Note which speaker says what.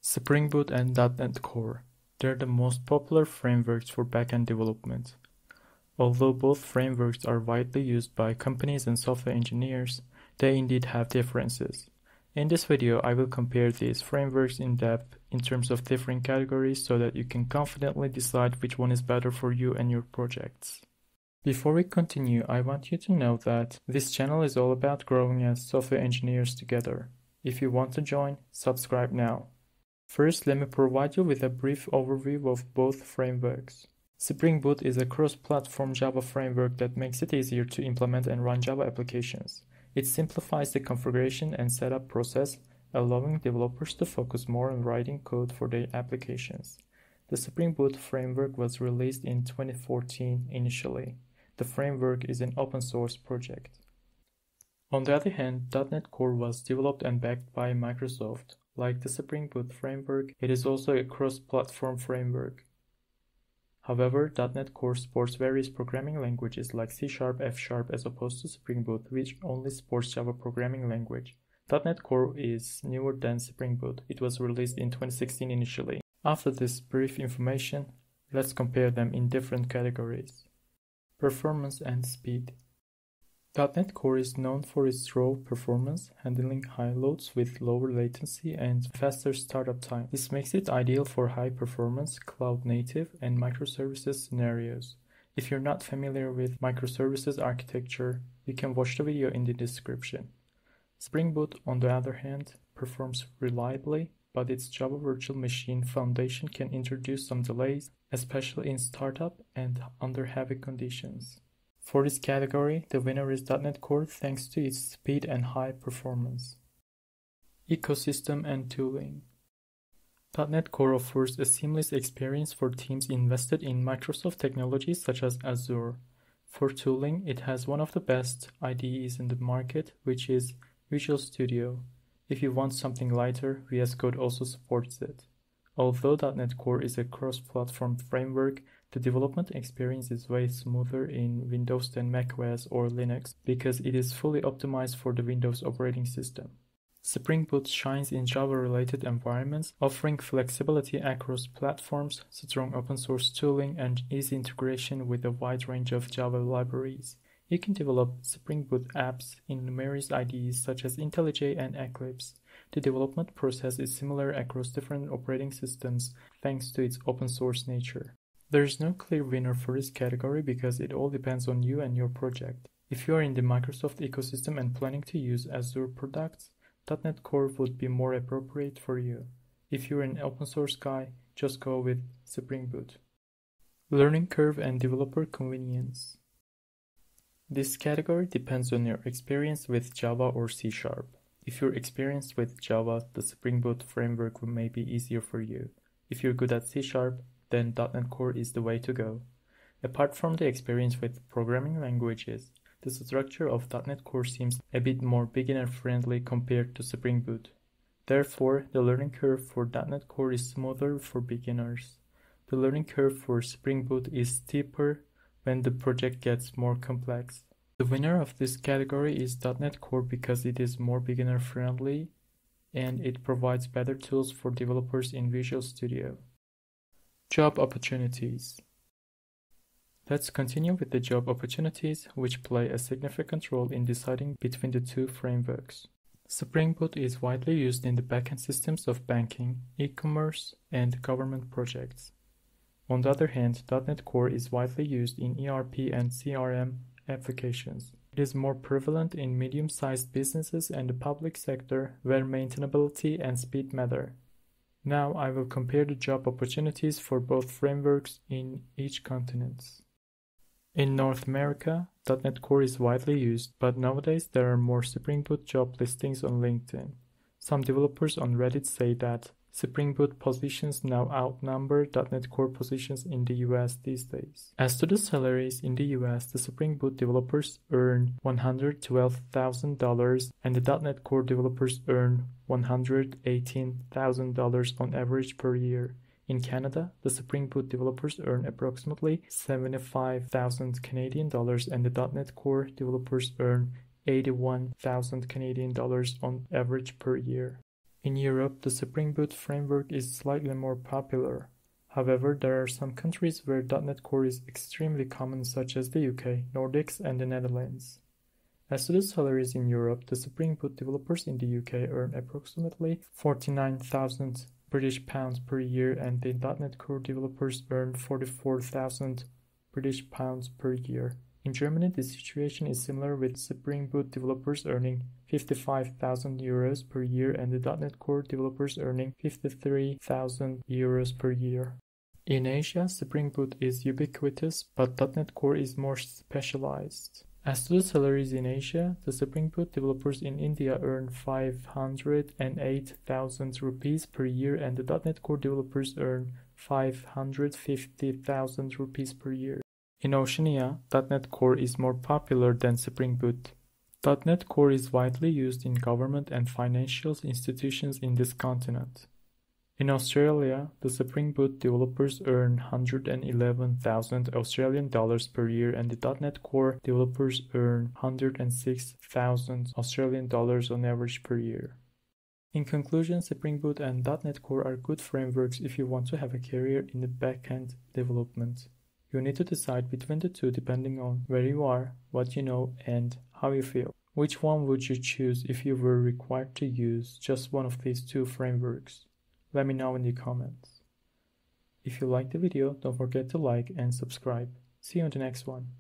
Speaker 1: Spring Boot and .NET Core. They're the most popular frameworks for backend development. Although both frameworks are widely used by companies and software engineers, they indeed have differences. In this video, I will compare these frameworks in depth in terms of different categories so that you can confidently decide which one is better for you and your projects. Before we continue, I want you to know that this channel is all about growing as software engineers together. If you want to join, subscribe now. First, let me provide you with a brief overview of both frameworks. Spring Boot is a cross-platform Java framework that makes it easier to implement and run Java applications. It simplifies the configuration and setup process, allowing developers to focus more on writing code for their applications. The Spring Boot framework was released in 2014 initially. The framework is an open-source project. On the other hand, .NET Core was developed and backed by Microsoft. Like the Spring Boot framework, it is also a cross-platform framework. However, .NET Core supports various programming languages like C#, F# as opposed to Spring Boot, which only supports Java programming language. .NET Core is newer than Spring Boot. It was released in 2016 initially. After this brief information, let's compare them in different categories. Performance and speed. .NET Core is known for its raw performance, handling high loads with lower latency and faster startup time. This makes it ideal for high-performance, cloud-native, and microservices scenarios. If you're not familiar with microservices architecture, you can watch the video in the description. Spring Boot, on the other hand, performs reliably, but its Java Virtual Machine foundation can introduce some delays, especially in startup and under heavy conditions. For this category, the winner is .NET Core thanks to its speed and high performance. Ecosystem and tooling. .NET Core offers a seamless experience for teams invested in Microsoft technologies such as Azure. For tooling, it has one of the best IDEs in the market, which is Visual Studio. If you want something lighter, VS Code also supports it. Although .NET Core is a cross-platform framework, the development experience is way smoother in Windows than macOS or Linux because it is fully optimized for the Windows operating system. Spring Boot shines in Java-related environments, offering flexibility across platforms, strong open-source tooling, and easy integration with a wide range of Java libraries. You can develop Spring Boot apps in numerous IDEs such as IntelliJ and Eclipse. The development process is similar across different operating systems thanks to its open-source nature. There is no clear winner for this category because it all depends on you and your project. If you are in the Microsoft ecosystem and planning to use Azure products, .NET Core would be more appropriate for you. If you're an open source guy, just go with Spring Boot. Learning curve and developer convenience. This category depends on your experience with Java or C#. If you're experienced with Java, the Spring Boot framework may be easier for you. If you're good at C#, then .NET Core is the way to go. Apart from the experience with programming languages, the structure of .NET Core seems a bit more beginner-friendly compared to Spring Boot. Therefore, the learning curve for .NET Core is smoother for beginners. The learning curve for Spring Boot is steeper when the project gets more complex. The winner of this category is .NET Core because it is more beginner-friendly and it provides better tools for developers in Visual Studio. Job opportunities. Let's continue with the job opportunities, which play a significant role in deciding between the two frameworks. Spring Boot is widely used in the backend systems of banking, e-commerce, and government projects. On the other hand, .NET Core is widely used in ERP and CRM applications. It is more prevalent in medium-sized businesses and the public sector, where maintainability and speed matter. Now I will compare the job opportunities for both frameworks in each continent. In North America, .NET Core is widely used, but nowadays there are more Spring Boot job listings on LinkedIn. Some developers on Reddit say that Spring Boot positions now outnumber .NET Core positions in the US these days. As to the salaries in the US, the Spring Boot developers earn $112,000 and the .NET Core developers earn $118,000 on average per year. In Canada, the Spring Boot developers earn approximately $75,000 Canadian dollars and the .NET Core developers earn $81,000 Canadian dollars on average per year. In Europe, the Spring Boot framework is slightly more popular. However, there are some countries where .NET Core is extremely common, such as the UK, Nordics, and the Netherlands. As to the salaries in Europe, the Spring Boot developers in the UK earn approximately 49,000 British pounds per year, and the .NET Core developers earn 44,000 British pounds per year. In Germany, the situation is similar, with Spring Boot developers earning 55,000 euros per year and the .NET Core developers earning 53,000 euros per year. In Asia, Spring Boot is ubiquitous, but .NET Core is more specialized. As to the salaries in Asia, the Spring Boot developers in India earn 508,000 rupees per year and the .NET Core developers earn 550,000 rupees per year. In Oceania, .NET Core is more popular than Spring Boot. .NET Core is widely used in government and financial institutions in this continent. In Australia, the Spring Boot developers earn 111,000 Australian dollars per year and the .NET Core developers earn 106,000 Australian dollars on average per year. In conclusion, Spring Boot and .NET Core are good frameworks if you want to have a career in the backend development. You need to decide between the two depending on where you are, what you know, and how you feel. Which one would you choose if you were required to use just one of these two frameworks? Let me know in the comments. If you liked the video, don't forget to like and subscribe. See you in the next one.